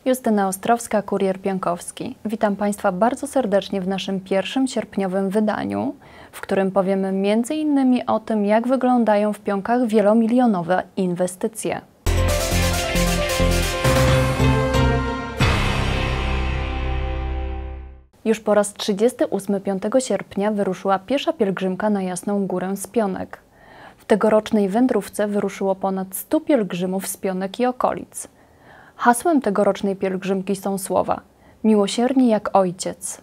Justyna Ostrowska, Kurier Piąkowski. Witam Państwa bardzo serdecznie w naszym pierwszym sierpniowym wydaniu, w którym powiemy m.in. o tym, jak wyglądają w Pionkach wielomilionowe inwestycje. Już po raz 38 5 sierpnia wyruszyła piesza pielgrzymka na Jasną Górę z Pionek. W tegorocznej wędrówce wyruszyło ponad 100 pielgrzymów z Pionek i okolic. Hasłem tegorocznej pielgrzymki są słowa: miłosierni jak ojciec.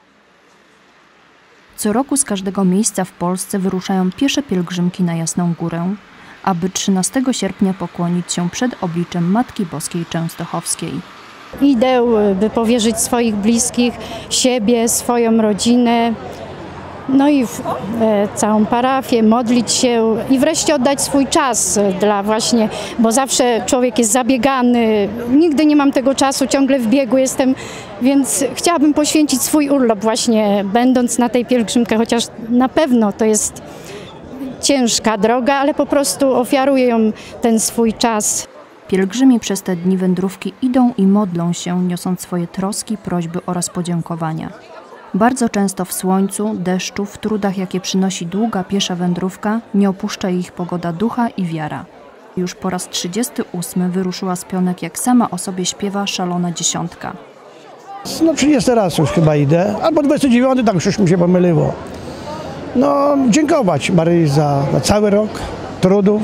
Co roku z każdego miejsca w Polsce wyruszają piesze pielgrzymki na Jasną Górę, aby 13 sierpnia pokłonić się przed obliczem Matki Boskiej Częstochowskiej. Idę, by powierzyć swoich bliskich, siebie, swoją rodzinę, no i całą parafię, modlić się i wreszcie oddać swój czas dla właśnie, bo zawsze człowiek jest zabiegany, nigdy nie mam tego czasu, ciągle w biegu jestem, więc chciałabym poświęcić swój urlop właśnie będąc na tej pielgrzymce, chociaż na pewno to jest ciężka droga, ale po prostu ofiaruję ją ten swój czas. Pielgrzymi przez te dni wędrówki idą i modlą się, niosąc swoje troski, prośby oraz podziękowania. Bardzo często w słońcu, deszczu, w trudach, jakie przynosi długa piesza wędrówka, nie opuszcza ich pogoda ducha i wiara. Już po raz 38 wyruszyła z Pionek, jak sama o sobie śpiewa, szalona dziesiątka. No 30 raz już chyba idę, albo 29, tak już mi się pomyliło. No dziękować Maryi za cały rok trudów.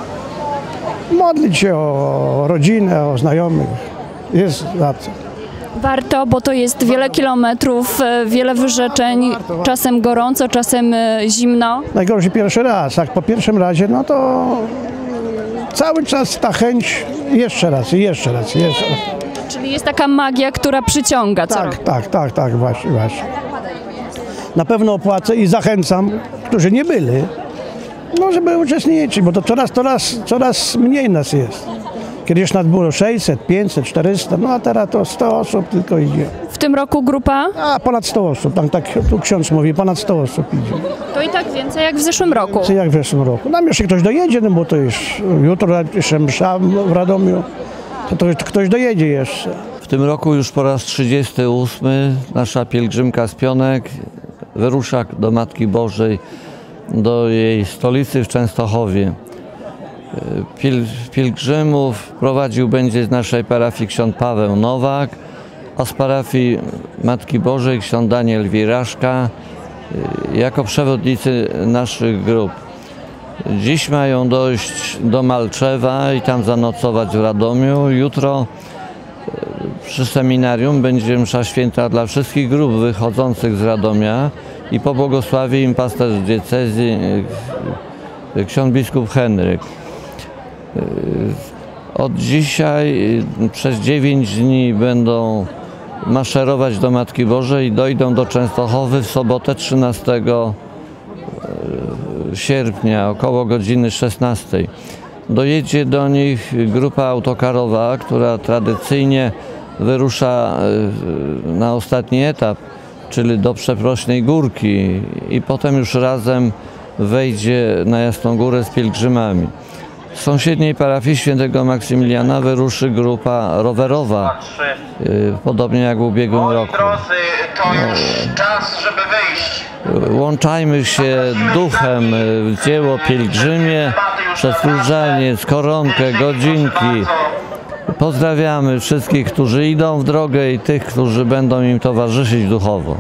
Modlić się o rodzinę, o znajomych. Jest za co. Warto, bo to jest wiele kilometrów, wiele wyrzeczeń, czasem gorąco, czasem zimno. Najgorszy pierwszy raz, jak po pierwszym razie, no to cały czas ta chęć jeszcze raz, jeszcze raz, jeszcze raz. Czyli jest taka magia, która przyciąga co roku. Tak, właśnie. Na pewno opłacę i zachęcam, którzy nie byli, no żeby uczestniczyć, bo to coraz mniej nas jest. Kiedyś nas było 600, 500, 400, no a teraz to 100 osób tylko idzie. W tym roku grupa? A ponad 100 osób, tak tu ksiądz mówi, ponad 100 osób idzie. To i tak więcej jak w zeszłym roku. Więcej jak w zeszłym roku. Nam jeszcze ktoś dojedzie, no bo to już jutro jeszcze msza w Radomiu, to ktoś dojedzie jeszcze. W tym roku już po raz 38 nasza pielgrzymka z Pionek wyrusza do Matki Bożej, do jej stolicy w Częstochowie. Pielgrzymów prowadził będzie z naszej parafii ksiądz Paweł Nowak, a z parafii Matki Bożej ksiądz Daniel Wiraszka jako przewodnicy naszych grup. Dziś mają dojść do Malczewa i tam zanocować w Radomiu. Jutro przy seminarium będzie msza święta dla wszystkich grup wychodzących z Radomia i pobłogosławi im pasterz diecezji ksiądz biskup Henryk. Od dzisiaj przez 9 dni będą maszerować do Matki Bożej i dojdą do Częstochowy w sobotę 13 sierpnia około godziny 16. Dojedzie do nich grupa autokarowa, która tradycyjnie wyrusza na ostatni etap, czyli do Przeprośnej Górki i potem już razem wejdzie na Jasną Górę z pielgrzymami. Z sąsiedniej parafii świętego Maksymiliana wyruszy grupa rowerowa, podobnie jak w ubiegłym roku. Drodzy, to już czas, żeby wyjść. Łączajmy się duchem w dzieło pielgrzymie, przez różaniec, koronkę, godzinki. Pozdrawiamy wszystkich, którzy idą w drogę i tych, którzy będą im towarzyszyć duchowo.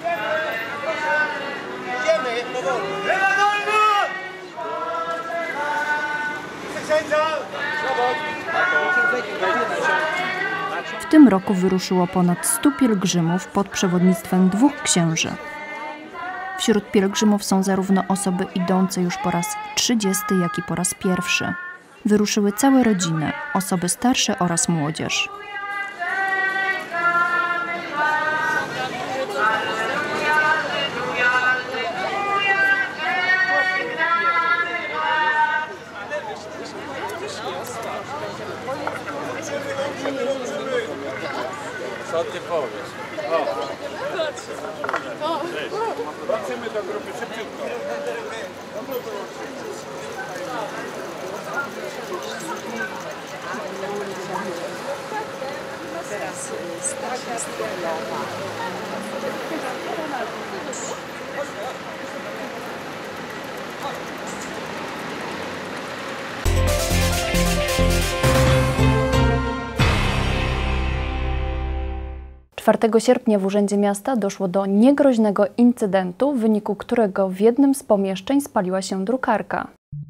W tym roku wyruszyło ponad 100 pielgrzymów pod przewodnictwem 2 księży. Wśród pielgrzymów są zarówno osoby idące już po raz 30, jak i po raz pierwszy. Wyruszyły całe rodziny, osoby starsze oraz młodzież. Co ty powiesz? Wrócimy do grupy szybciutko. Teraz Czwartego sierpnia w Urzędzie Miasta doszło do niegroźnego incydentu, w wyniku którego w jednym z pomieszczeń spaliła się drukarka.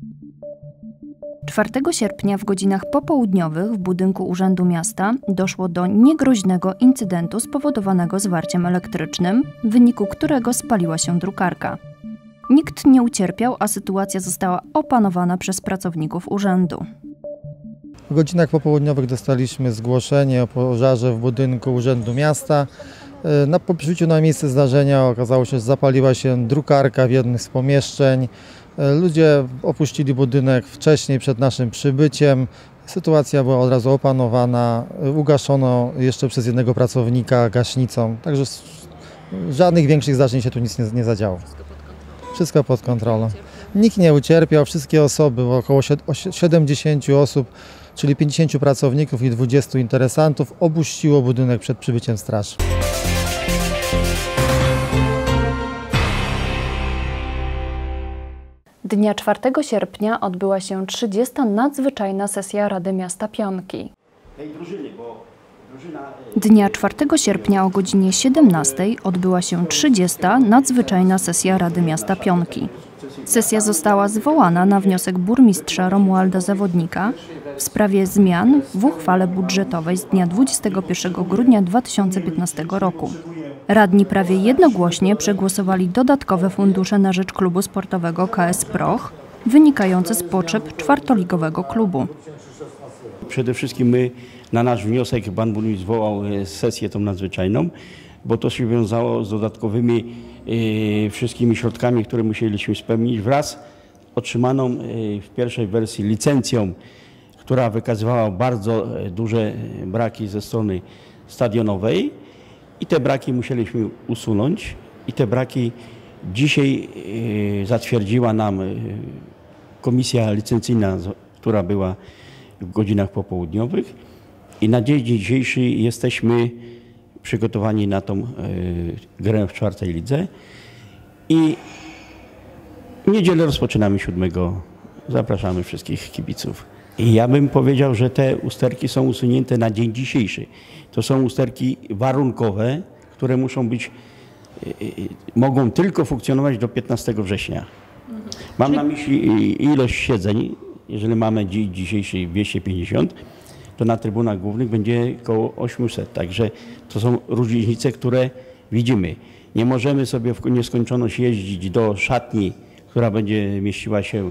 4 sierpnia w godzinach popołudniowych w budynku Urzędu Miasta doszło do niegroźnego incydentu spowodowanego zwarciem elektrycznym, w wyniku którego spaliła się drukarka. Nikt nie ucierpiał, a sytuacja została opanowana przez pracowników urzędu. W godzinach popołudniowych dostaliśmy zgłoszenie o pożarze w budynku Urzędu Miasta. Po przybyciu na miejsce zdarzenia okazało się, że zapaliła się drukarka w jednym z pomieszczeń. Ludzie opuścili budynek wcześniej, przed naszym przybyciem. Sytuacja była od razu opanowana, ugaszono jeszcze przez jednego pracownika gaśnicą. Także żadnych większych zdarzeń się tu nic nie zadziało. Wszystko pod kontrolą. Nikt nie ucierpiał, wszystkie osoby, około 70 osób, czyli 50 pracowników i 20 interesantów, opuściło budynek przed przybyciem straży. Dnia 4 sierpnia odbyła się 30. nadzwyczajna sesja Rady Miasta Pionki. Dnia 4 sierpnia o godzinie 17 odbyła się 30. nadzwyczajna sesja Rady Miasta Pionki. Sesja została zwołana na wniosek burmistrza Romualda Zawodnika w sprawie zmian w uchwale budżetowej z dnia 21 grudnia 2015 roku. Radni prawie jednogłośnie przegłosowali dodatkowe fundusze na rzecz klubu sportowego KS Proch, wynikające z potrzeb czwartoligowego klubu. Przede wszystkim my, na nasz wniosek, pan burmistrz zwołał sesję tą nadzwyczajną, bo to się wiązało z dodatkowymi wszystkimi środkami, które musieliśmy spełnić wraz otrzymaną w pierwszej wersji licencją, która wykazywała bardzo duże braki ze strony stadionowej i te braki musieliśmy usunąć i te braki dzisiaj zatwierdziła nam komisja licencyjna, która była w godzinach popołudniowych i na dzień dzisiejszy jesteśmy przygotowani na tą grę w czwartej lidze i w niedzielę rozpoczynamy 7. Zapraszamy wszystkich kibiców. I ja bym powiedział, że te usterki są usunięte na dzień dzisiejszy. To są usterki warunkowe, które mogą tylko funkcjonować do 15 września. Mam na myśli ilość siedzeń. Jeżeli mamy dzisiejszy 250, to na trybunach głównych będzie około 800. Także to są różnice, które widzimy. Nie możemy sobie w nieskończoność jeździć do szatni, która będzie mieściła się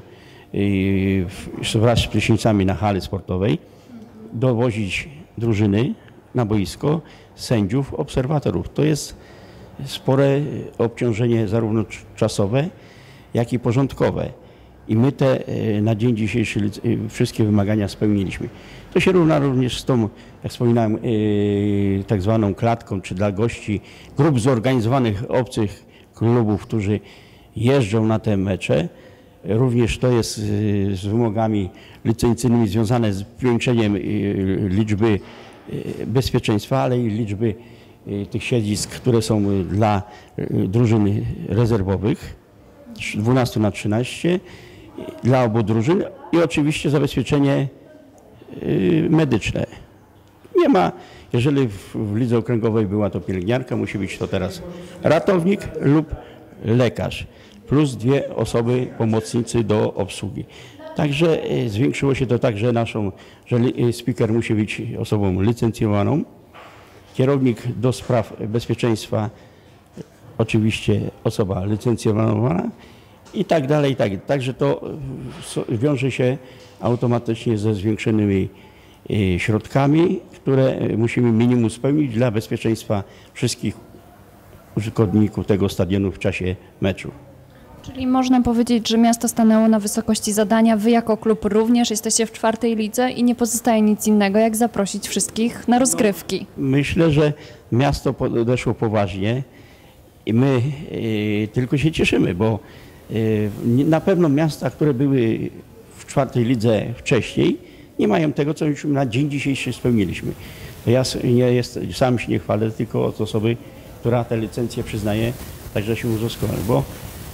wraz z prysznicami na hali sportowej, dowozić drużyny na boisko, sędziów, obserwatorów. To jest spore obciążenie zarówno czasowe, jak i porządkowe. I my na dzień dzisiejszy wszystkie wymagania spełniliśmy. To się równa również z tą, jak wspominałem, tak zwaną klatką, czy dla gości grup zorganizowanych obcych klubów, którzy jeżdżą na te mecze. Również to jest z wymogami licencyjnymi związane z zwiększeniem liczby bezpieczeństwa, ale i liczby tych siedzisk, które są dla drużyn rezerwowych, 12 na 13 dla obu drużyn i oczywiście zabezpieczenie medyczne. Nie ma, jeżeli w lidze okręgowej była to pielęgniarka, musi być to teraz ratownik lub lekarz, plus 2 osoby, pomocnicy do obsługi. Także zwiększyło się to także że speaker musi być osobą licencjonowaną, kierownik do spraw bezpieczeństwa oczywiście osoba licencjonowana i tak dalej, Także to wiąże się automatycznie ze zwiększonymi środkami, które musimy minimum spełnić dla bezpieczeństwa wszystkich użytkowników tego stadionu w czasie meczu. Czyli można powiedzieć, że miasto stanęło na wysokości zadania, wy jako klub również jesteście w czwartej lidze i nie pozostaje nic innego, jak zaprosić wszystkich na rozgrywki. Myślę, że miasto podeszło poważnie i my tylko się cieszymy, bo na pewno miasta, które były w czwartej lidze wcześniej, nie mają tego, co już na dzień dzisiejszy spełniliśmy. Ja sam się nie chwalę, tylko od osoby, która tę licencję przyznaje, także się uzyskała, bo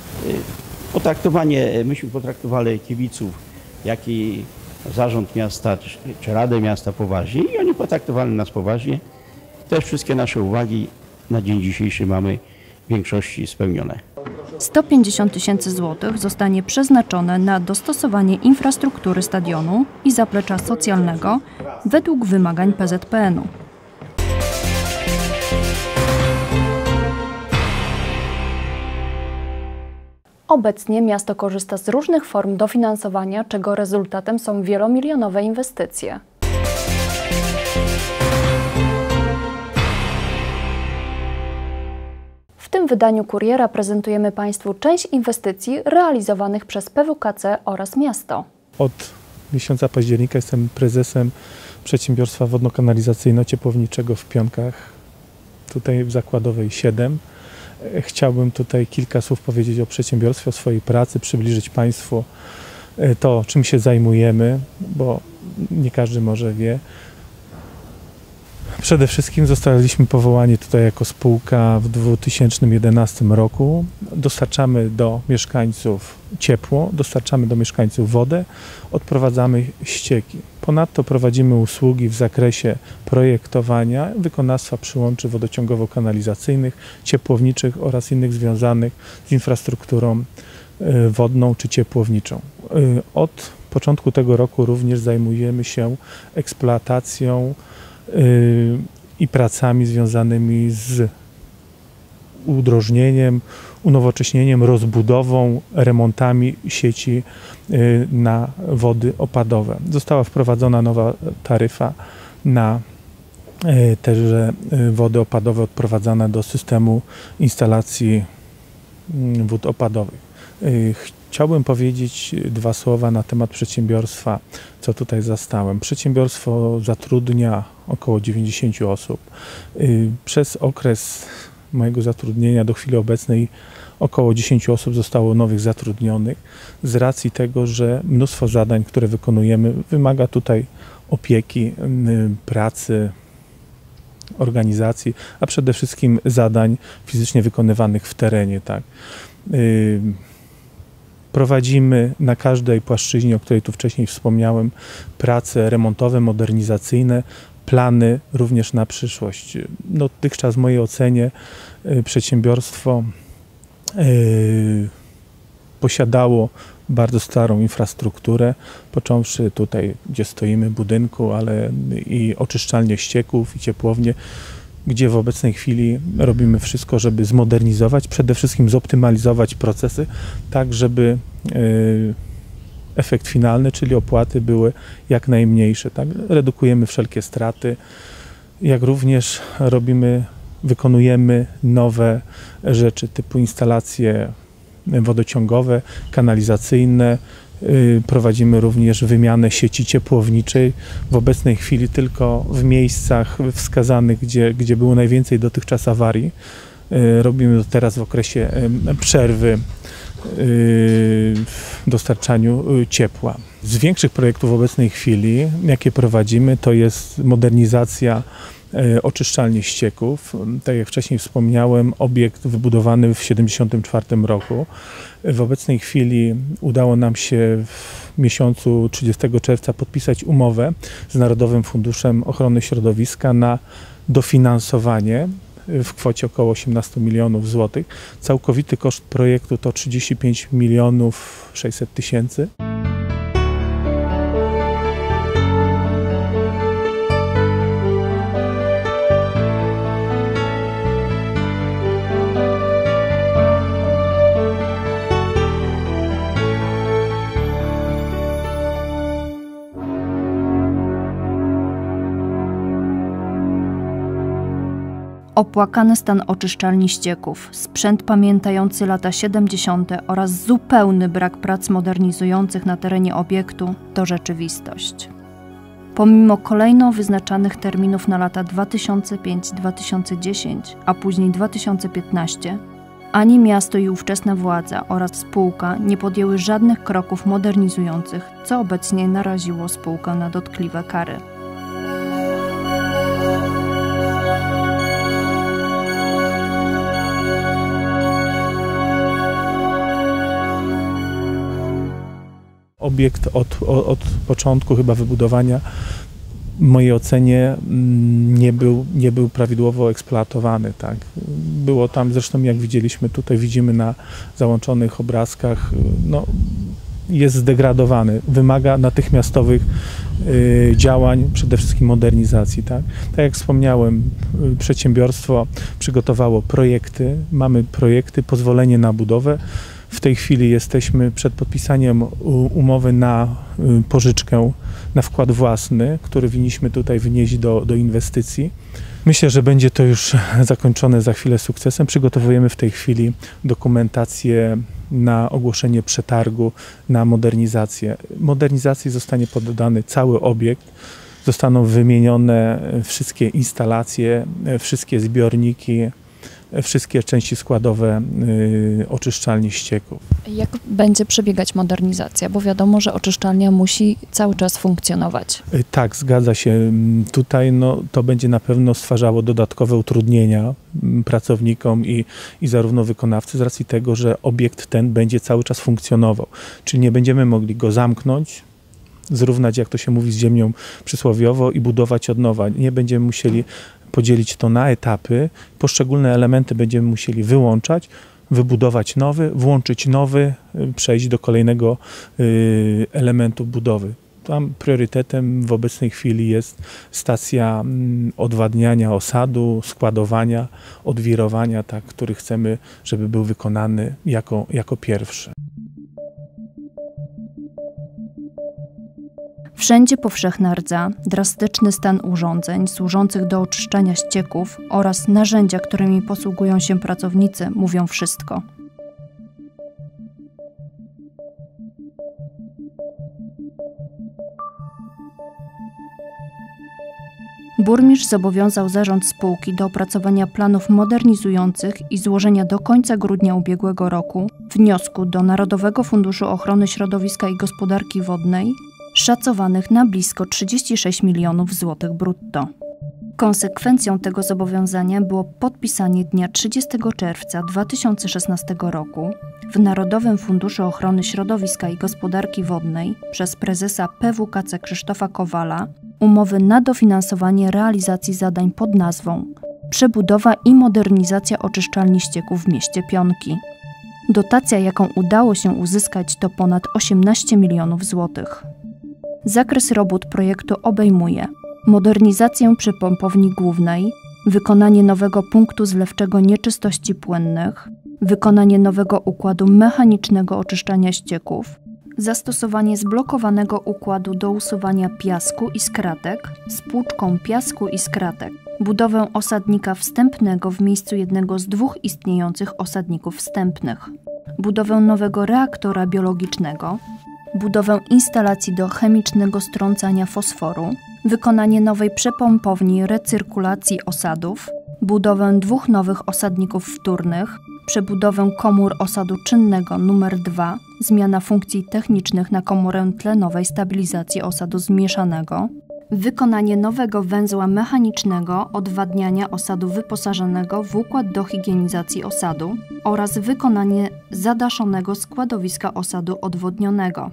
myśmy potraktowali kibiców, jak i zarząd miasta, czy Radę Miasta poważnie i oni potraktowali nas poważnie. Też wszystkie nasze uwagi na dzień dzisiejszy mamy w większości spełnione. 150 000 złotych zostanie przeznaczone na dostosowanie infrastruktury stadionu i zaplecza socjalnego według wymagań PZPN-u. Obecnie miasto korzysta z różnych form dofinansowania, czego rezultatem są wielomilionowe inwestycje. W tym wydaniu Kuriera prezentujemy Państwu część inwestycji realizowanych przez PWKC oraz miasto. Od miesiąca października jestem prezesem przedsiębiorstwa wodno-kanalizacyjno-ciepłowniczego w Pionkach, tutaj w Zakładowej 7. Chciałbym tutaj kilka słów powiedzieć o przedsiębiorstwie, o swojej pracy, przybliżyć Państwu to, czym się zajmujemy, bo nie każdy może wie. Przede wszystkim zostaliśmy powołani tutaj jako spółka w 2011 roku. Dostarczamy do mieszkańców ciepło, dostarczamy do mieszkańców wodę, odprowadzamy ścieki. Ponadto prowadzimy usługi w zakresie projektowania, wykonawstwa przyłączy wodociągowo-kanalizacyjnych, ciepłowniczych oraz innych związanych z infrastrukturą wodną czy ciepłowniczą. Od początku tego roku również zajmujemy się eksploatacją i pracami związanymi z udrożnieniem, unowocześnieniem, rozbudową, remontami sieci na wody opadowe. Została wprowadzona nowa taryfa na teże wody opadowe odprowadzane do systemu instalacji wód opadowych. Chciałbym powiedzieć dwa słowa na temat przedsiębiorstwa, co tutaj zastałem. Przedsiębiorstwo zatrudnia około 90 osób. Przez okres mojego zatrudnienia do chwili obecnej około 10 osób zostało nowych zatrudnionych z racji tego, że mnóstwo zadań, które wykonujemy, wymaga tutaj opieki, pracy, organizacji, a przede wszystkim zadań fizycznie wykonywanych w terenie. Tak. Prowadzimy na każdej płaszczyźnie, o której tu wcześniej wspomniałem, prace remontowe, modernizacyjne, plany również na przyszłość. Dotychczas w mojej ocenie przedsiębiorstwo posiadało bardzo starą infrastrukturę, począwszy tutaj, gdzie stoimy, budynku, ale i oczyszczalnie ścieków i ciepłownie, gdzie w obecnej chwili robimy wszystko, żeby zmodernizować, przede wszystkim zoptymalizować procesy, tak żeby efekt finalny, czyli opłaty były jak najmniejsze. Tak? Redukujemy wszelkie straty, jak również wykonujemy nowe rzeczy typu instalacje wodociągowe, kanalizacyjne. Prowadzimy również wymianę sieci ciepłowniczej. W obecnej chwili tylko w miejscach wskazanych, gdzie było najwięcej dotychczas awarii. Robimy to teraz w okresie przerwy w dostarczaniu ciepła. Z większych projektów w obecnej chwili, jakie prowadzimy, to jest modernizacja oczyszczalni ścieków. Tak jak wcześniej wspomniałem, obiekt wybudowany w 1974 roku. W obecnej chwili udało nam się w miesiącu 30 czerwca podpisać umowę z Narodowym Funduszem Ochrony Środowiska na dofinansowanie w kwocie około 18 milionów złotych. Całkowity koszt projektu to 35 600 000. Opłakany stan oczyszczalni ścieków, sprzęt pamiętający lata 70. oraz zupełny brak prac modernizujących na terenie obiektu to rzeczywistość. Pomimo kolejno wyznaczanych terminów na lata 2005-2010, a później 2015, ani miasto i ówczesna władza oraz spółka nie podjęły żadnych kroków modernizujących, co obecnie naraziło spółkę na dotkliwe kary. obiekt od początku chyba wybudowania w mojej ocenie nie był prawidłowo eksploatowany. Tak. Było tam, zresztą jak widzimy na załączonych obrazkach, no, jest zdegradowany, wymaga natychmiastowych działań, przede wszystkim modernizacji. Tak jak wspomniałem, przedsiębiorstwo przygotowało projekty, mamy projekty, pozwolenie na budowę. W tej chwili jesteśmy przed podpisaniem umowy na pożyczkę, na wkład własny, który winniśmy tutaj wnieść do inwestycji. Myślę, że będzie to już zakończone za chwilę sukcesem. Przygotowujemy w tej chwili dokumentację na ogłoszenie przetargu na modernizację. Modernizacji zostanie poddany cały obiekt. Zostaną wymienione wszystkie instalacje, wszystkie zbiorniki, wszystkie części składowe oczyszczalni ścieków. Jak będzie przebiegać modernizacja? Bo wiadomo, że oczyszczalnia musi cały czas funkcjonować. Tak, zgadza się. Tutaj to będzie na pewno stwarzało dodatkowe utrudnienia pracownikom i zarówno wykonawcy z racji tego, że obiekt ten będzie cały czas funkcjonował. Czyli nie będziemy mogli go zamknąć, zrównać, jak to się mówi, z ziemią przysłowiowo i budować od nowa. Nie będziemy musieli podzielić to na etapy, poszczególne elementy będziemy musieli wyłączać, wybudować nowy, włączyć nowy, przejść do kolejnego elementu budowy. Tam priorytetem w obecnej chwili jest stacja odwadniania osadu, składowania, odwirowania, tak, który chcemy, żeby był wykonany jako pierwszy. Wszędzie powszechna rdza, drastyczny stan urządzeń służących do oczyszczania ścieków oraz narzędzia, którymi posługują się pracownicy, mówią wszystko. Burmistrz zobowiązał zarząd spółki do opracowania planów modernizujących i złożenia do końca grudnia ubiegłego roku wniosku do Narodowego Funduszu Ochrony Środowiska i Gospodarki Wodnej szacowanych na blisko 36 milionów złotych brutto. Konsekwencją tego zobowiązania było podpisanie dnia 30 czerwca 2016 roku w Narodowym Funduszu Ochrony Środowiska i Gospodarki Wodnej przez prezesa PWKC Krzysztofa Kowala umowy na dofinansowanie realizacji zadań pod nazwą Przebudowa i modernizacja oczyszczalni ścieków w mieście Pionki. Dotacja, jaką udało się uzyskać, to ponad 18 milionów złotych. Zakres robót projektu obejmuje modernizację przypompowni głównej, wykonanie nowego punktu zlewczego nieczystości płynnych, wykonanie nowego układu mechanicznego oczyszczania ścieków, zastosowanie zblokowanego układu do usuwania piasku i skratek z płuczką piasku i skratek, budowę osadnika wstępnego w miejscu jednego z dwóch istniejących osadników wstępnych, budowę nowego reaktora biologicznego, budowę instalacji do chemicznego strącania fosforu, wykonanie nowej przepompowni recyrkulacji osadów, budowę 2 nowych osadników wtórnych, przebudowę komór osadu czynnego nr 2, zmiana funkcji technicznych na komórę tlenowej stabilizacji osadu zmieszanego, wykonanie nowego węzła mechanicznego odwadniania osadu wyposażonego w układ do higienizacji osadu oraz wykonanie zadaszonego składowiska osadu odwodnionego.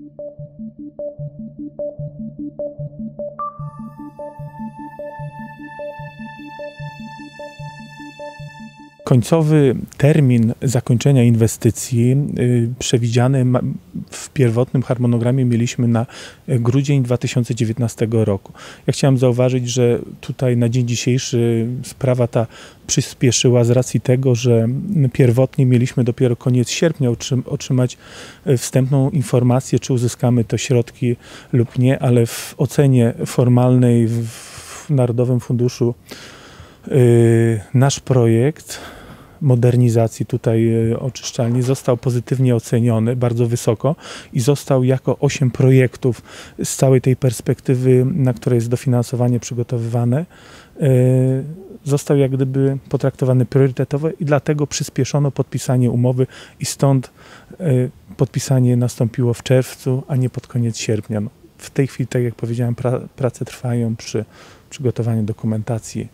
Końcowy termin zakończenia inwestycji przewidziany w pierwotnym harmonogramie mieliśmy na grudzień 2019 roku. Ja chciałem zauważyć, że tutaj na dzień dzisiejszy sprawa ta przyspieszyła z racji tego, że pierwotnie mieliśmy dopiero koniec sierpnia otrzymać wstępną informację, czy uzyskamy te środki lub nie, ale w ocenie formalnej w Narodowym Funduszu nasz projekt modernizacji tutaj oczyszczalni został pozytywnie oceniony, bardzo wysoko i został jako 8 projektów z całej tej perspektywy, na której jest dofinansowanie przygotowywane, został jak gdyby potraktowany priorytetowo i dlatego przyspieszono podpisanie umowy i stąd podpisanie nastąpiło w czerwcu, a nie pod koniec sierpnia. No, w tej chwili, tak jak powiedziałem, prace trwają przy przygotowaniu dokumentacji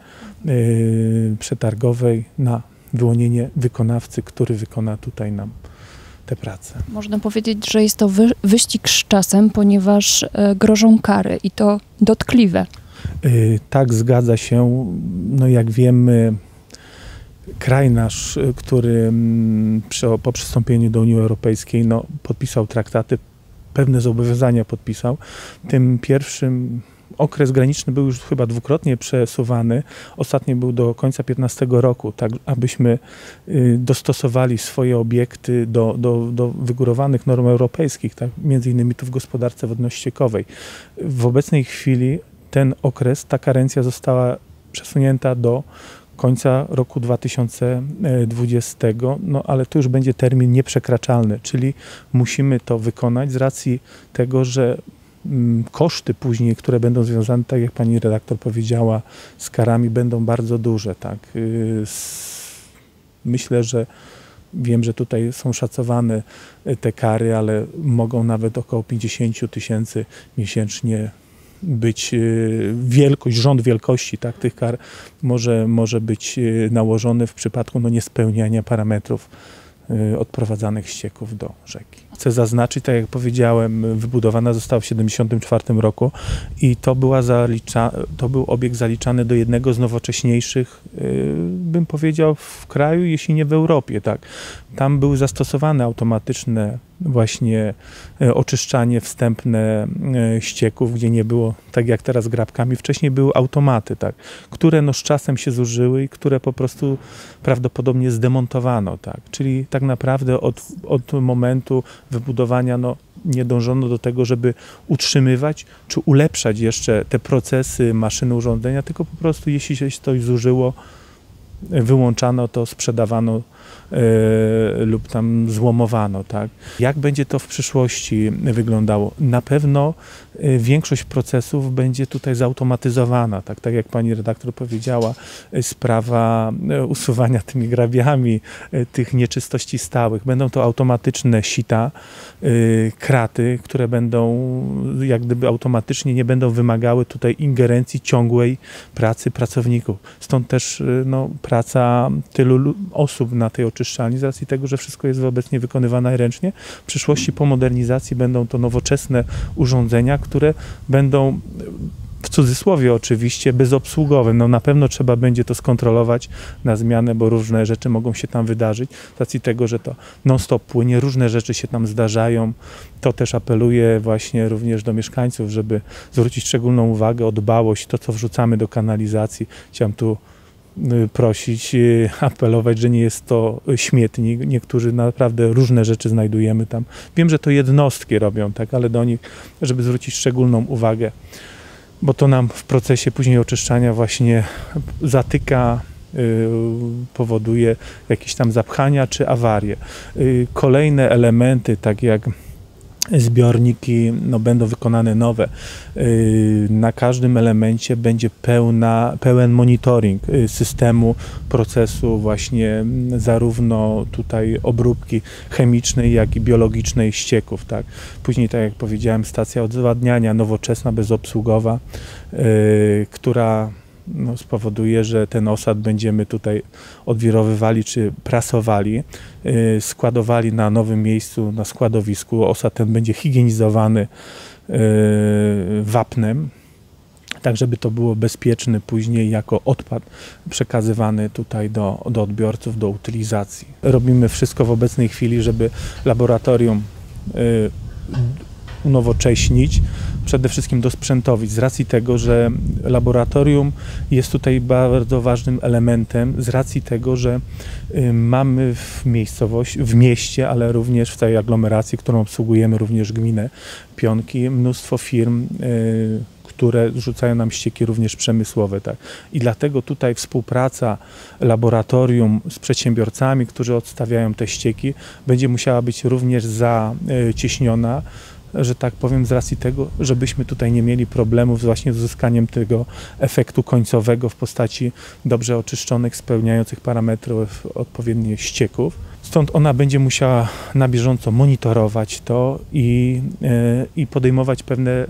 przetargowej na wyłonienie wykonawcy, który wykona tutaj nam te prace. Można powiedzieć, że jest to wyścig z czasem, ponieważ grożą kary i to dotkliwe. Tak, zgadza się. No jak wiemy, kraj nasz, który po przystąpieniu do Unii Europejskiej podpisał traktaty, pewne zobowiązania podpisał. Tym pierwszym okres graniczny był już chyba dwukrotnie przesuwany. Ostatni był do końca 2015 roku, tak abyśmy dostosowali swoje obiekty do wygórowanych norm europejskich, tak, między innymi tu w gospodarce wodno-ściekowej. W obecnej chwili ten okres, ta karencja została przesunięta do końca roku 2020, ale to już będzie termin nieprzekraczalny, czyli musimy to wykonać z racji tego, że koszty później, które będą związane, tak jak pani redaktor powiedziała, z karami, będą bardzo duże. Tak. Myślę, że wiem, że tutaj są szacowane te kary, ale mogą nawet około 50 000 miesięcznie być rząd wielkości, tak, tych kar może być nałożony w przypadku niespełniania parametrów odprowadzanych ścieków do rzeki. Chcę zaznaczyć, tak jak powiedziałem, wybudowana została w 1974 roku i to był obiekt zaliczany do jednego z nowocześniejszych, bym powiedział, w kraju, jeśli nie w Europie. Tak. Tam były zastosowane automatyczne właśnie oczyszczanie wstępne ścieków, gdzie nie było, tak jak teraz grabkami, wcześniej były automaty, tak, które z czasem się zużyły i które po prostu prawdopodobnie zdemontowano. Tak. Czyli tak naprawdę od momentu wybudowania nie dążono do tego, żeby utrzymywać czy ulepszać jeszcze te procesy, maszyny, urządzenia, tylko po prostu jeśli się coś zużyło, wyłączano to, sprzedawano lub tam złomowano. Tak? Jak będzie to w przyszłości wyglądało? Na pewno większość procesów będzie tutaj zautomatyzowana. Tak jak pani redaktor powiedziała, sprawa usuwania tymi grabiami tych nieczystości stałych. Będą to automatyczne sita, kraty, które będą jak gdyby automatycznie nie będą wymagały tutaj ingerencji ciągłej pracy pracowników. Stąd też praca tylu osób na tej oczyszczalni z racji tego, że wszystko jest obecnie wykonywane ręcznie. W przyszłości po modernizacji będą to nowoczesne urządzenia, które będą, w cudzysłowie oczywiście, bezobsługowe. Na pewno trzeba będzie to skontrolować na zmianę, bo różne rzeczy mogą się tam wydarzyć. Z racji tego, że to non-stop płynie, różne rzeczy się tam zdarzają. To też apeluję właśnie również do mieszkańców, żeby zwrócić szczególną uwagę o dbałość, to co wrzucamy do kanalizacji. Chciałem tu prosić, apelować, że nie jest to śmietnik. Niektórzy naprawdę różne rzeczy znajdujemy tam. Wiem, że to jednostki robią, tak, ale do nich, żeby zwrócić szczególną uwagę, bo to nam w procesie później oczyszczania właśnie zatyka, powoduje jakieś tam zapchania czy awarie. Kolejne elementy, tak jak zbiorniki będą wykonane nowe. Na każdym elemencie będzie pełen monitoring systemu, procesu właśnie zarówno tutaj obróbki chemicznej, jak i biologicznej ścieków. Tak. Później, tak jak powiedziałem, stacja odwadniania nowoczesna, bezobsługowa, która spowoduje, że ten osad będziemy tutaj odwirowywali czy prasowali, składowali na nowym miejscu, na składowisku. Osad ten będzie higienizowany wapnem, tak żeby to było bezpieczne później jako odpad przekazywany tutaj do odbiorców, do utylizacji. Robimy wszystko w obecnej chwili, żeby laboratorium unowocześnić, przede wszystkim dosprzętowić, z racji tego, że laboratorium jest tutaj bardzo ważnym elementem, z racji tego, że mamy w mieście, ale również w tej aglomeracji, którą obsługujemy, również gminę Pionki, mnóstwo firm, które rzucają nam ścieki również przemysłowe. Tak. I dlatego tutaj współpraca laboratorium z przedsiębiorcami, którzy odstawiają te ścieki, będzie musiała być również zacieśniona, że tak powiem, z racji tego, żebyśmy tutaj nie mieli problemów właśnie z uzyskaniem tego efektu końcowego w postaci dobrze oczyszczonych, spełniających parametrów odpowiednich ścieków. Stąd ona będzie musiała na bieżąco monitorować to i podejmować pewne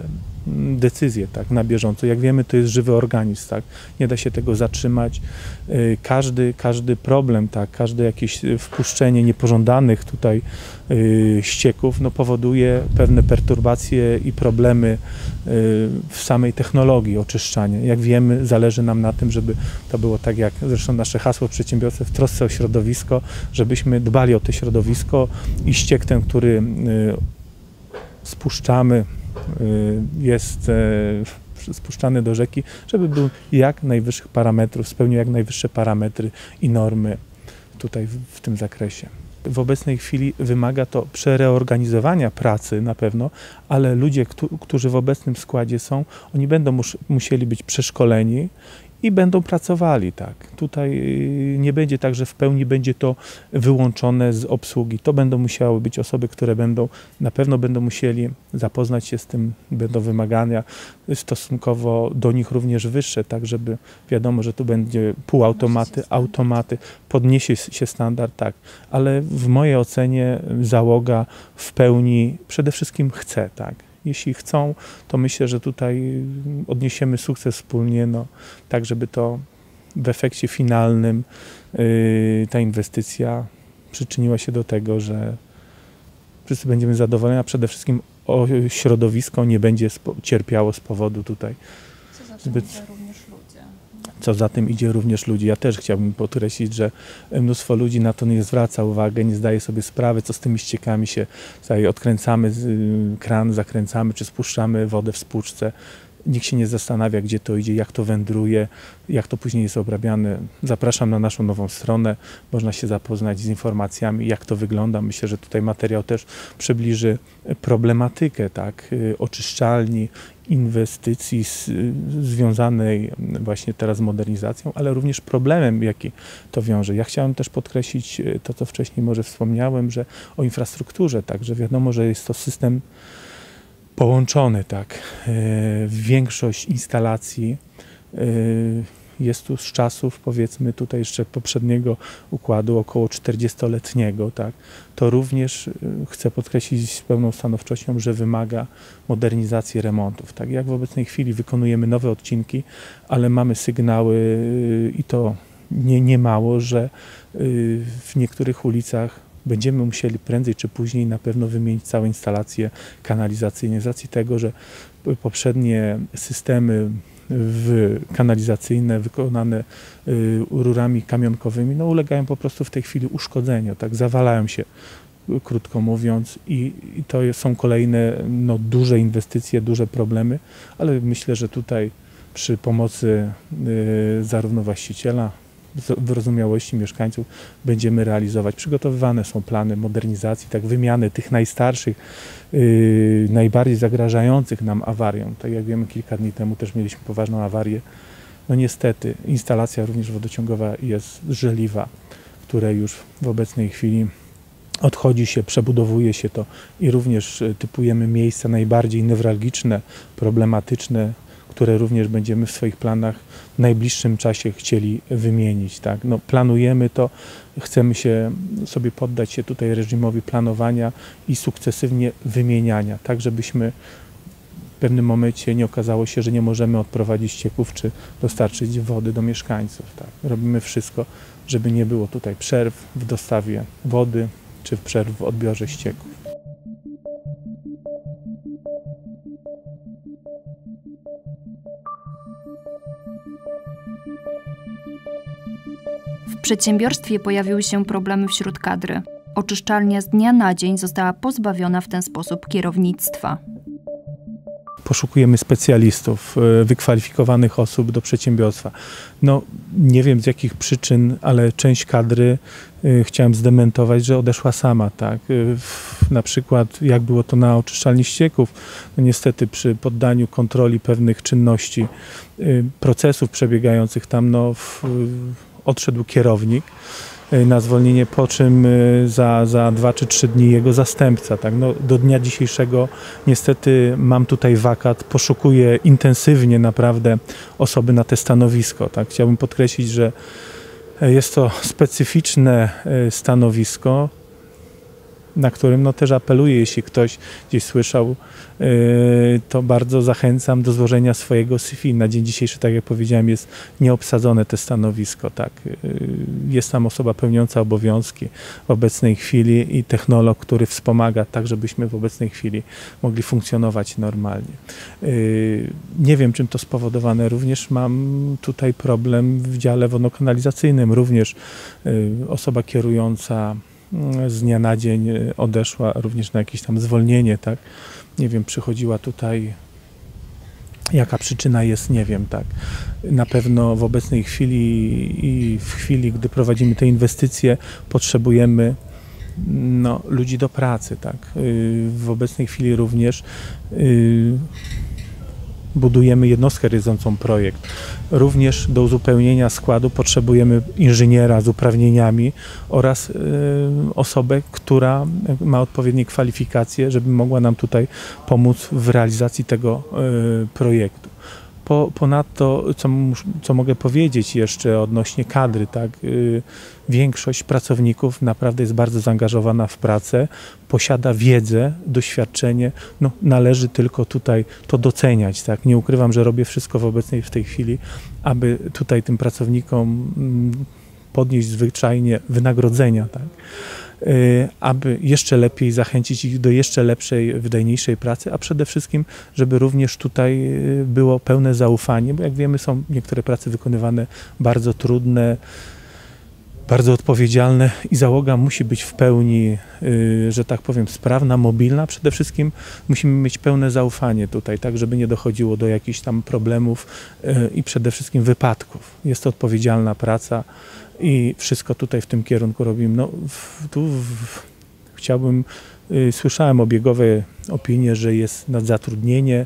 decyzje, tak, na bieżąco. Jak wiemy, to jest żywy organizm, tak, nie da się tego zatrzymać. Każdy problem, tak, każde jakieś wpuszczenie niepożądanych tutaj ścieków, no, powoduje pewne perturbacje i problemy w samej technologii oczyszczania. Jak wiemy, zależy nam na tym, żeby to było tak, jak zresztą nasze hasło przedsiębiorcy w trosce o środowisko, żebyśmy dbali o to środowisko i ściek ten, który spuszczamy, jest spuszczany do rzeki, żeby był jak najwyższych parametrów, spełnił jak najwyższe parametry i normy tutaj w tym zakresie. W obecnej chwili wymaga to przereorganizowania pracy na pewno, ale ludzie, którzy w obecnym składzie są, oni będą musieli być przeszkoleni i będą pracowali, tak. Tutaj nie będzie tak, że w pełni będzie to wyłączone z obsługi. To będą musiały być osoby, które na pewno będą musieli zapoznać się z tym, będą wymagania stosunkowo do nich również wyższe, tak, żeby wiadomo, że tu będzie półautomaty, automaty, podniesie się standard, tak. Ale w mojej ocenie załoga w pełni przede wszystkim chce, tak. Jeśli chcą, to myślę, że tutaj odniesiemy sukces wspólnie, no, tak żeby to w efekcie finalnym ta inwestycja przyczyniła się do tego, że wszyscy będziemy zadowoleni, a przede wszystkim środowisko nie będzie cierpiało z powodu tutaj co za tym idzie również ludzi. Ja też chciałbym podkreślić, że mnóstwo ludzi na to nie zwraca uwagi, nie zdaje sobie sprawy, co z tymi ściekami się tutaj odkręcamy, kran zakręcamy, czy spuszczamy wodę w spłuczce. Nikt się nie zastanawia, gdzie to idzie, jak to wędruje, jak to później jest obrabiane. Zapraszam na naszą nową stronę, można się zapoznać z informacjami, jak to wygląda. Myślę, że tutaj materiał też przybliży problematykę, tak, oczyszczalni, inwestycji związanej właśnie teraz z modernizacją, ale również problemem, jaki to wiąże. Ja chciałem też podkreślić to, co wcześniej może wspomniałem, że o infrastrukturze, tak, że wiadomo, że jest to system połączony, tak. Większość instalacji jest tu z czasów, powiedzmy tutaj jeszcze poprzedniego układu, około 40-letniego, tak. To również chcę podkreślić z pełną stanowczością, że wymaga modernizacji remontów, tak. Jak w obecnej chwili wykonujemy nowe odcinki, ale mamy sygnały i to nie mało, że w niektórych ulicach będziemy musieli prędzej czy później na pewno wymienić całe instalacje kanalizacyjne z racji tego, że poprzednie systemy kanalizacyjne wykonane rurami kamionkowymi no, ulegają po prostu w tej chwili uszkodzeniu, tak, zawalają się, krótko mówiąc, i to są kolejne no, duże inwestycje, duże problemy, ale myślę, że tutaj przy pomocy zarówno właściciela, wyrozumiałości mieszkańców będziemy realizować. Przygotowywane są plany modernizacji, tak, wymiany tych najstarszych, najbardziej zagrażających nam awariom. Tak jak wiemy, kilka dni temu też mieliśmy poważną awarię. No niestety instalacja również wodociągowa jest żeliwa, które już w obecnej chwili odchodzi się, przebudowuje się to i również typujemy miejsca najbardziej newralgiczne, problematyczne, które również będziemy w swoich planach w najbliższym czasie chcieli wymienić. Tak? No, planujemy to, chcemy sobie poddać się tutaj reżimowi planowania i sukcesywnie wymieniania, tak żebyśmy w pewnym momencie nie okazało się, że nie możemy odprowadzić ścieków czy dostarczyć wody do mieszkańców. Tak? Robimy wszystko, żeby nie było tutaj przerw w dostawie wody czy przerw w odbiorze ścieków. W przedsiębiorstwie pojawiły się problemy wśród kadry. Oczyszczalnia z dnia na dzień została pozbawiona w ten sposób kierownictwa. Poszukujemy specjalistów, wykwalifikowanych osób do przedsiębiorstwa. No, nie wiem z jakich przyczyn, ale część kadry chciałem zdementować, że odeszła sama. Tak? Na przykład jak było to na oczyszczalni ścieków, no niestety przy poddaniu kontroli pewnych czynności, procesów przebiegających tam, no, odszedł kierownik na zwolnienie, po czym za 2 czy 3 dni jego zastępca. Tak? No, do dnia dzisiejszego niestety mam tutaj wakat, poszukuję intensywnie naprawdę osoby na te stanowisko. Tak? Chciałbym podkreślić, że jest to specyficzne stanowisko, na którym no, też apeluję, jeśli ktoś gdzieś słyszał, to bardzo zachęcam do złożenia swojego CV. Na dzień dzisiejszy, tak jak powiedziałem, jest nieobsadzone to stanowisko. Tak. Jest tam osoba pełniąca obowiązki w obecnej chwili i technolog, który wspomaga tak, żebyśmy w obecnej chwili mogli funkcjonować normalnie. Nie wiem, czym to spowodowane. Również mam tutaj problem w dziale wodno-kanalizacyjnym. Również osoba kierująca z dnia na dzień odeszła również na jakieś tam zwolnienie, tak? Nie wiem, przychodziła tutaj, jaka przyczyna jest, nie wiem, tak? Na pewno w obecnej chwili i w chwili, gdy prowadzimy te inwestycje, potrzebujemy no, ludzi do pracy, tak? W obecnej chwili również budujemy jednostkę realizującą projekt. Również do uzupełnienia składu potrzebujemy inżyniera z uprawnieniami oraz osobę, która ma odpowiednie kwalifikacje, żeby mogła nam tutaj pomóc w realizacji tego projektu. Ponadto, co mogę powiedzieć jeszcze odnośnie kadry, tak? Większość pracowników naprawdę jest bardzo zaangażowana w pracę, posiada wiedzę, doświadczenie, no, należy tylko tutaj to doceniać. Tak? Nie ukrywam, że robię wszystko w tej chwili, aby tutaj tym pracownikom podnieść zwyczajnie wynagrodzenia, tak? Aby jeszcze lepiej zachęcić ich do jeszcze lepszej, wydajniejszej pracy, a przede wszystkim, żeby również tutaj było pełne zaufanie, bo jak wiemy, są niektóre prace wykonywane bardzo trudne, bardzo odpowiedzialne i załoga musi być w pełni, że tak powiem, sprawna, mobilna. Przede wszystkim musimy mieć pełne zaufanie tutaj, tak, żeby nie dochodziło do jakichś tam problemów i przede wszystkim wypadków. Jest to odpowiedzialna praca i wszystko tutaj w tym kierunku robimy. No, chciałbym, słyszałem obiegowe opinie, że jest nadzatrudnienie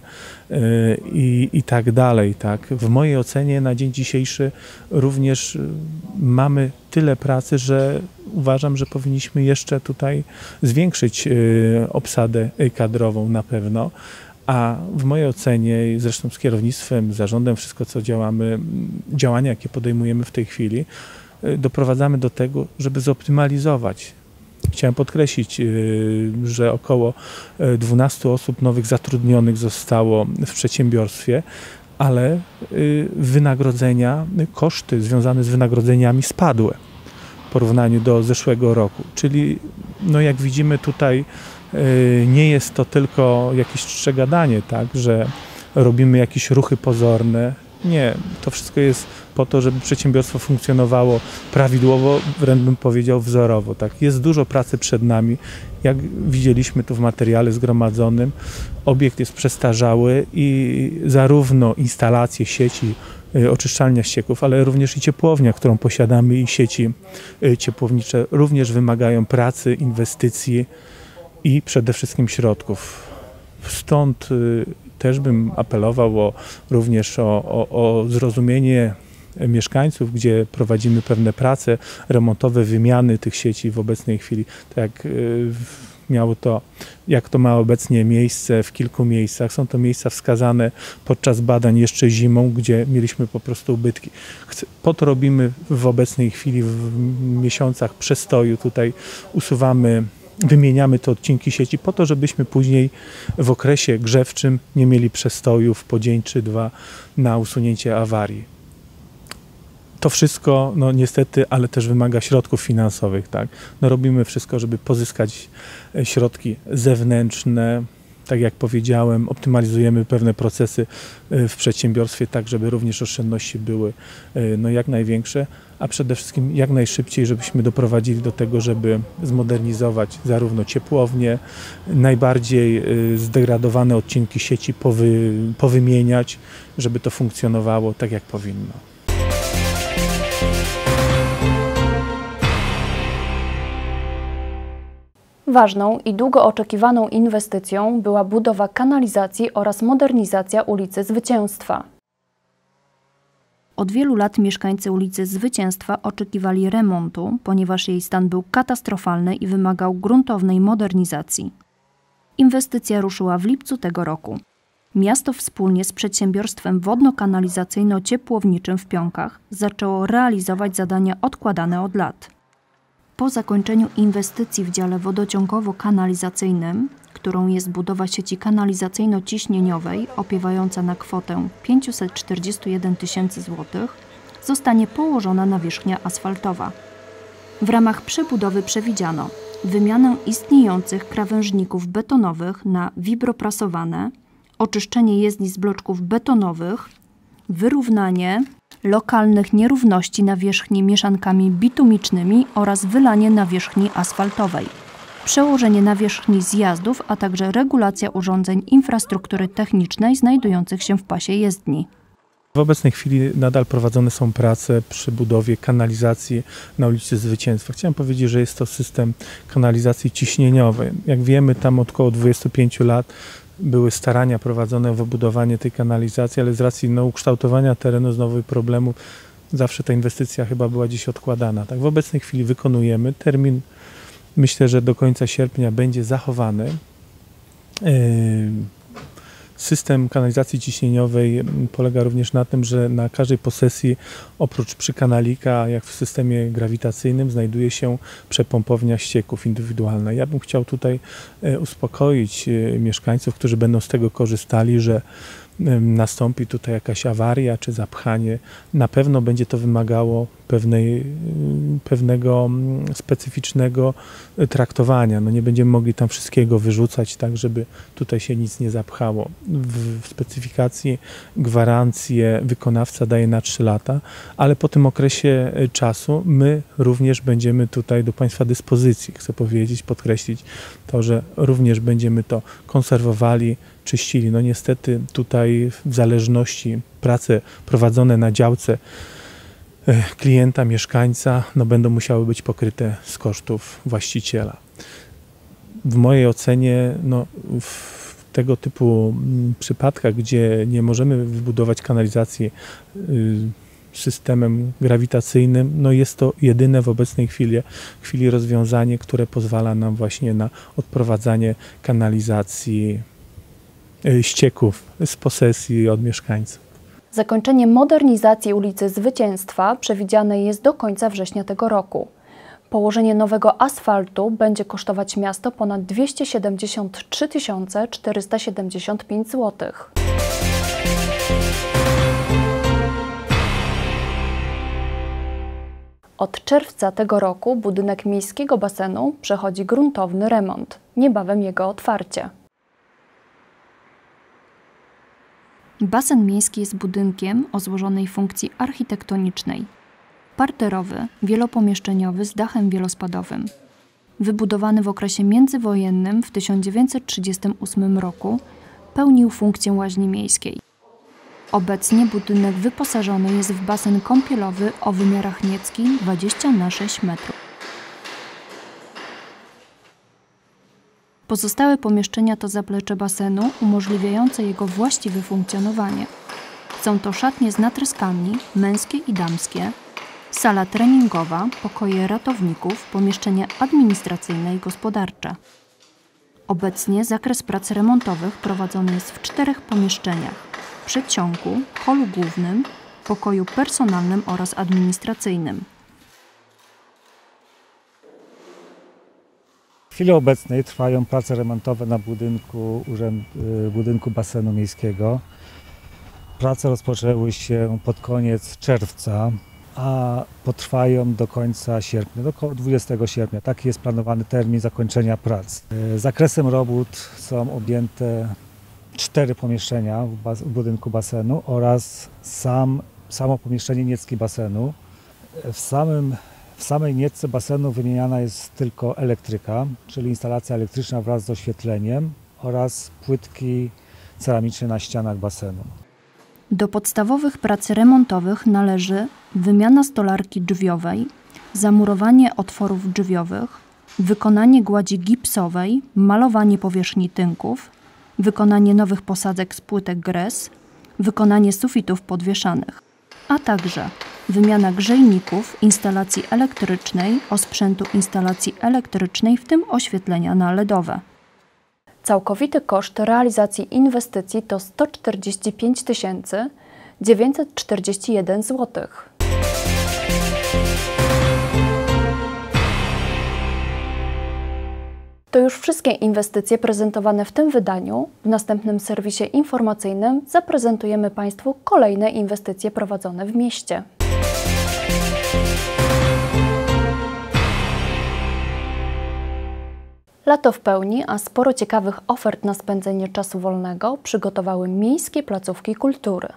i tak dalej. Tak. W mojej ocenie na dzień dzisiejszy również mamy tyle pracy, że uważam, że powinniśmy jeszcze tutaj zwiększyć obsadę kadrową na pewno. A w mojej ocenie, zresztą z kierownictwem, z zarządem, wszystko co działania jakie podejmujemy w tej chwili, doprowadzamy do tego, żeby zoptymalizować. Chciałem podkreślić, że około 12 osób nowych zatrudnionych zostało w przedsiębiorstwie, ale wynagrodzenia, koszty związane z wynagrodzeniami spadły w porównaniu do zeszłego roku. Czyli no jak widzimy tutaj nie jest to tylko jakieś czcze-gadanie, tak, że robimy jakieś ruchy pozorne. Nie, to wszystko jest po to, żeby przedsiębiorstwo funkcjonowało prawidłowo, wręcz bym powiedział wzorowo. Tak. Jest dużo pracy przed nami. Jak widzieliśmy tu w materiale zgromadzonym, obiekt jest przestarzały i zarówno instalacje sieci oczyszczalnia ścieków, ale również i ciepłownia, którą posiadamy i sieci ciepłownicze również wymagają pracy, inwestycji i przede wszystkim środków. Stąd też bym apelował również o zrozumienie mieszkańców, gdzie prowadzimy pewne prace remontowe, wymiany tych sieci w obecnej chwili, tak jak to ma obecnie miejsce w kilku miejscach. Są to miejsca wskazane podczas badań jeszcze zimą, gdzie mieliśmy po prostu ubytki. Po to robimy w obecnej chwili, w miesiącach przestoju, tutaj wymieniamy te odcinki sieci po to, żebyśmy później w okresie grzewczym nie mieli przestojów po dzień czy dwa na usunięcie awarii. To wszystko, no niestety, ale też wymaga środków finansowych, tak? No robimy wszystko, żeby pozyskać środki zewnętrzne. Tak jak powiedziałem, optymalizujemy pewne procesy w przedsiębiorstwie tak, żeby również oszczędności były no, jak największe, a przede wszystkim jak najszybciej, żebyśmy doprowadzili do tego, żeby zmodernizować zarówno ciepłownie, najbardziej zdegradowane odcinki sieci powymieniać, żeby to funkcjonowało tak, jak powinno. Ważną i długo oczekiwaną inwestycją była budowa kanalizacji oraz modernizacja ulicy Zwycięstwa. Od wielu lat mieszkańcy ulicy Zwycięstwa oczekiwali remontu, ponieważ jej stan był katastrofalny i wymagał gruntownej modernizacji. Inwestycja ruszyła w lipcu tego roku. Miasto wspólnie z przedsiębiorstwem wodno-kanalizacyjno-ciepłowniczym w Pionkach zaczęło realizować zadania odkładane od lat. Po zakończeniu inwestycji w dziale wodociągowo-kanalizacyjnym, którą jest budowa sieci kanalizacyjno-ciśnieniowej opiewająca na kwotę 541 tysięcy złotych, zostanie położona nawierzchnia asfaltowa. W ramach przebudowy przewidziano wymianę istniejących krawężników betonowych na wibroprasowane, oczyszczenie jezdni z bloczków betonowych, wyrównanie lokalnych nierówności nawierzchni mieszankami bitumicznymi oraz wylanie nawierzchni asfaltowej, przełożenie nawierzchni zjazdów, a także regulacja urządzeń infrastruktury technicznej znajdujących się w pasie jezdni. W obecnej chwili nadal prowadzone są prace przy budowie kanalizacji na ulicy Zwycięstwa. Chciałem powiedzieć, że jest to system kanalizacji ciśnieniowej. Jak wiemy, tam od około 25 lat były starania prowadzone o wybudowanie tej kanalizacji, ale z racji ukształtowania terenu z nowych problemów zawsze ta inwestycja chyba była dziś odkładana. Tak, w obecnej chwili wykonujemy. Termin, myślę, że do końca sierpnia będzie zachowany. System kanalizacji ciśnieniowej polega również na tym, że na każdej posesji oprócz przykanalika, jak w systemie grawitacyjnym, znajduje się przepompownia ścieków indywidualna. Ja bym chciał tutaj uspokoić mieszkańców, którzy będą z tego korzystali, że nastąpi tutaj jakaś awaria czy zapchanie. Na pewno będzie to wymagało pewnego specyficznego traktowania. Nie będziemy mogli tam wszystkiego wyrzucać tak, żeby tutaj się nic nie zapchało. W specyfikacji gwarancję wykonawca daje na 3 lata, ale po tym okresie czasu my również będziemy tutaj do Państwa dyspozycji. Chcę powiedzieć, podkreślić to, że również będziemy to konserwowali, czyścili. Niestety tutaj w zależności prace prowadzone na działce klienta, mieszkańca, będą musiały być pokryte z kosztów właściciela. W mojej ocenie w tego typu przypadkach, gdzie nie możemy wybudować kanalizacji systemem grawitacyjnym, jest to jedyne w obecnej chwili rozwiązanie, które pozwala nam właśnie na odprowadzanie kanalizacji ścieków z posesji od mieszkańców. Zakończenie modernizacji ulicy Zwycięstwa przewidziane jest do końca września tego roku. Położenie nowego asfaltu będzie kosztować miasto ponad 273 475 zł. Od czerwca tego roku budynek miejskiego basenu przechodzi gruntowny remont. Niebawem jego otwarcie. Basen miejski jest budynkiem o złożonej funkcji architektonicznej. Parterowy, wielopomieszczeniowy z dachem wielospadowym. Wybudowany w okresie międzywojennym w 1938 roku, pełnił funkcję łaźni miejskiej. Obecnie budynek wyposażony jest w basen kąpielowy o wymiarach nieckim 20×6 metrów. Pozostałe pomieszczenia to zaplecze basenu umożliwiające jego właściwe funkcjonowanie. Są to szatnie z natryskami, męskie i damskie, sala treningowa, pokoje ratowników, pomieszczenia administracyjne i gospodarcze. Obecnie zakres prac remontowych prowadzony jest w 4 pomieszczeniach: przedsionku, holu głównym, pokoju personalnym oraz administracyjnym. W chwili obecnej trwają prace remontowe na budynku basenu miejskiego. Prace rozpoczęły się pod koniec czerwca, a potrwają do końca sierpnia, do około 20 sierpnia. Taki jest planowany termin zakończenia prac. Zakresem robót są objęte 4 pomieszczenia w budynku basenu oraz samo pomieszczenie niecki basenu. W samej niecce basenu wymieniana jest tylko elektryka, czyli instalacja elektryczna wraz z oświetleniem oraz płytki ceramiczne na ścianach basenu. Do podstawowych prac remontowych należy wymiana stolarki drzwiowej, zamurowanie otworów drzwiowych, wykonanie gładzi gipsowej, malowanie powierzchni tynków, wykonanie nowych posadzek z płytek gres, wykonanie sufitów podwieszanych, a także wymiana grzejników, instalacji elektrycznej, osprzętu instalacji elektrycznej, w tym oświetlenia na LEDowe. Całkowity koszt realizacji inwestycji to 145 941 zł. To już wszystkie inwestycje prezentowane w tym wydaniu. W następnym serwisie informacyjnym zaprezentujemy Państwu kolejne inwestycje prowadzone w mieście. Lato w pełni, a sporo ciekawych ofert na spędzenie czasu wolnego przygotowały miejskie placówki kultury.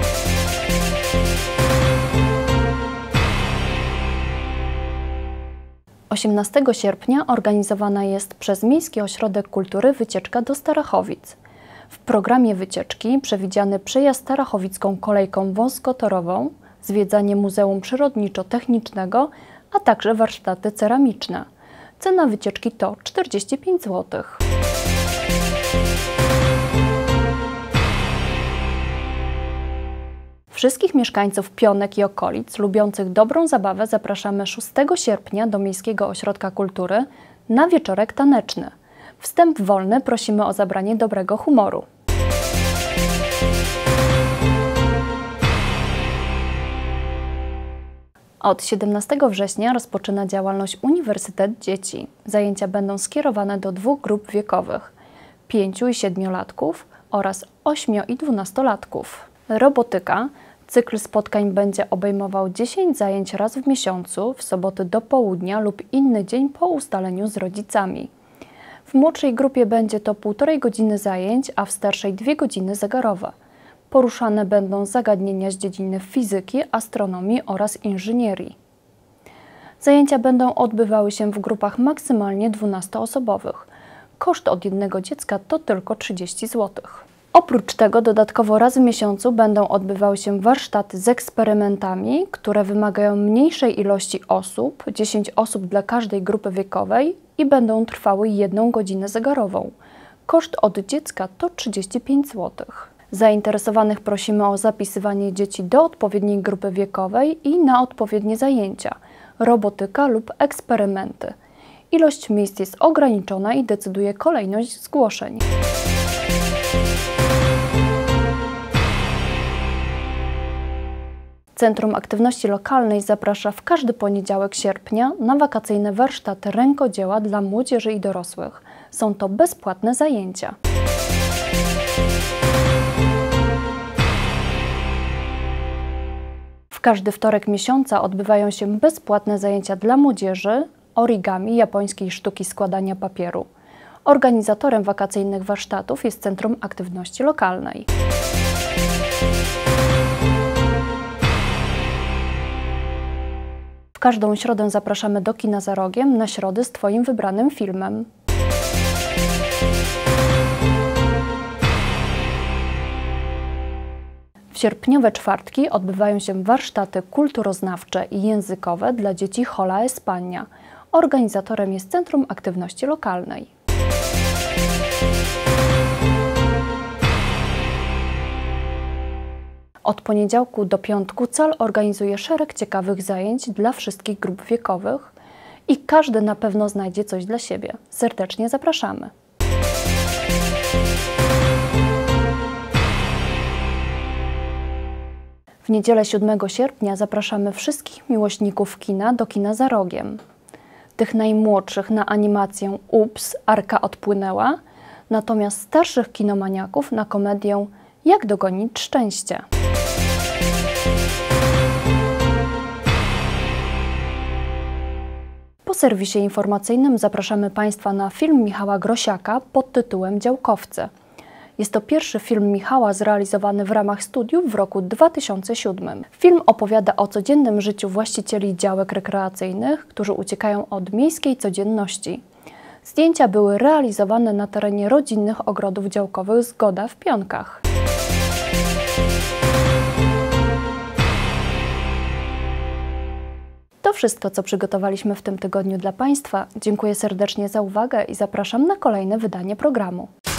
– 18 sierpnia organizowana jest przez Miejski Ośrodek Kultury wycieczka do Starachowic. W programie wycieczki przewidziany przejazd starachowicką kolejką wąskotorową, zwiedzanie Muzeum Przyrodniczo-Technicznego, a także warsztaty ceramiczne. Cena wycieczki to 45 zł. Wszystkich mieszkańców Pionek i okolic lubiących dobrą zabawę zapraszamy 6 sierpnia do Miejskiego Ośrodka Kultury na wieczorek taneczny. Wstęp wolny, prosimy o zabranie dobrego humoru. Od 17 września rozpoczyna działalność Uniwersytet Dzieci. Zajęcia będą skierowane do 2 grup wiekowych – 5- i 7-latków oraz 8- i 12-latków. Robotyka. Cykl spotkań będzie obejmował 10 zajęć raz w miesiącu, w soboty do południa lub inny dzień po ustaleniu z rodzicami. W młodszej grupie będzie to 1,5 godziny zajęć, a w starszej 2 godziny zegarowe. Poruszane będą zagadnienia z dziedziny fizyki, astronomii oraz inżynierii. Zajęcia będą odbywały się w grupach maksymalnie 12-osobowych. Koszt od jednego dziecka to tylko 30 zł. Oprócz tego dodatkowo raz w miesiącu będą odbywały się warsztaty z eksperymentami, które wymagają mniejszej ilości osób, 10 osób dla każdej grupy wiekowej i będą trwały 1 godzinę zegarową. Koszt od dziecka to 35 zł. Zainteresowanych prosimy o zapisywanie dzieci do odpowiedniej grupy wiekowej i na odpowiednie zajęcia, robotyka lub eksperymenty. Ilość miejsc jest ograniczona i decyduje kolejność zgłoszeń. Centrum Aktywności Lokalnej zaprasza w każdy poniedziałek sierpnia na wakacyjne warsztaty rękodzieła dla młodzieży i dorosłych. Są to bezpłatne zajęcia. W każdy wtorek miesiąca odbywają się bezpłatne zajęcia dla młodzieży origami, japońskiej sztuki składania papieru. Organizatorem wakacyjnych warsztatów jest Centrum Aktywności Lokalnej. W każdą środę zapraszamy do kina za rogiem na środy z Twoim wybranym filmem. W sierpniowe czwartki odbywają się warsztaty kulturoznawcze i językowe dla dzieci Hola Espania. Organizatorem jest Centrum Aktywności Lokalnej. Od poniedziałku do piątku CAL organizuje szereg ciekawych zajęć dla wszystkich grup wiekowych i każdy na pewno znajdzie coś dla siebie. Serdecznie zapraszamy. W niedzielę 7 sierpnia zapraszamy wszystkich miłośników kina do kina za rogiem. Tych najmłodszych na animację Ups, Arka odpłynęła, natomiast starszych kinomaniaków na komedię Jak dogonić szczęście. Po serwisie informacyjnym zapraszamy Państwa na film Michała Grosiaka pod tytułem Działkowcy. Jest to pierwszy film Michała zrealizowany w ramach studiów w roku 2007. Film opowiada o codziennym życiu właścicieli działek rekreacyjnych, którzy uciekają od miejskiej codzienności. Zdjęcia były realizowane na terenie rodzinnych ogrodów działkowych Zgoda w Pionkach. To wszystko, co przygotowaliśmy w tym tygodniu dla Państwa. Dziękuję serdecznie za uwagę i zapraszam na kolejne wydanie programu.